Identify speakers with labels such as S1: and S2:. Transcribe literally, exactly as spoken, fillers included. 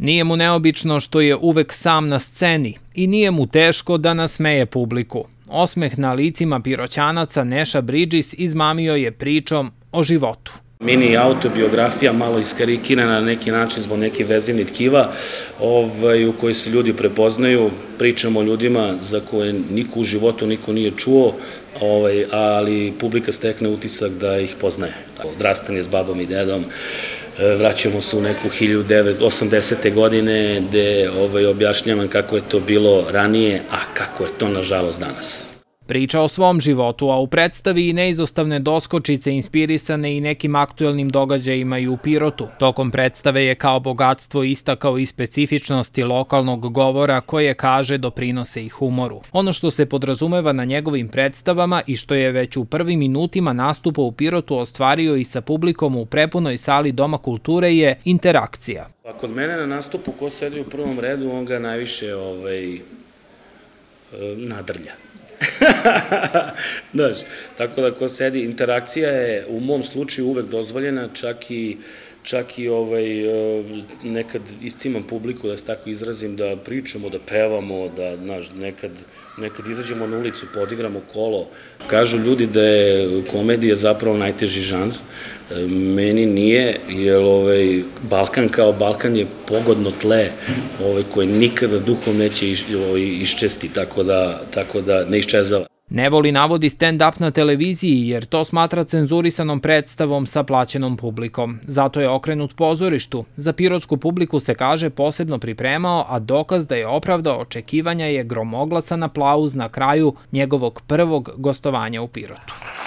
S1: Nije mu neobično što je uvek sam na sceni i nije mu teško da nasmeje publiku. Osmeh na licima Piroćanaca Neša Bridžis izmamio je pričom o životu.
S2: Mini autobiografija, malo iskarikirana na neki način zbog nekih vezivnih tkiva u kojoj se ljudi prepoznaju. Pričamo o ljudima za koje niko u životu niko nije čuo, ali publika stekne utisak da ih poznaje. Odrastanje s babom i dedom, vraćamo se u neku hiljadu devetsto osamdesete godine gde objašnjavam kako je to bilo ranije, a kako je to nažalost danas.
S1: Priča o svom životu, a u predstavi i neizostavne doskočice inspirisane i nekim aktuelnim događajima i u Pirotu. Tokom predstave je kao bogatstvo istakao i specifičnosti lokalnog govora koje, kaže, doprinose i humoru. Ono što se podrazumeva na njegovim predstavama i što je već u prvim minutima nastupa u Pirotu ostvario i sa publikom u prepunoj sali Doma kulture je interakcija.
S2: Kod mene na nastupu ko sedi u prvom redu, on ga najviše nadrlja. Znaš, tako da ko sedi, interakcija je u mom slučaju uvek dozvoljena, čak i čak i nekad iscimam publiku, da se tako izrazim, da pričamo, da pevamo, da nekad izađemo na ulicu, podigramo kolo. Kažu ljudi da je komedija zapravo najteži žanr. Meni nije, jer Balkan kao Balkan je pogodno tle koje nikada duhom neće iščesti, tako da ne iščezava.
S1: Ne voli navodi stand-up na televiziji jer to smatra cenzurisanom predstavom sa plaćenom publikom. Zato je okrenut pozorištu. Za pirotsku publiku se, kaže, posebno pripremao, a dokaz da je opravdao očekivanja je gromoglasan aplauz na kraju njegovog prvog gostovanja u Pirotu.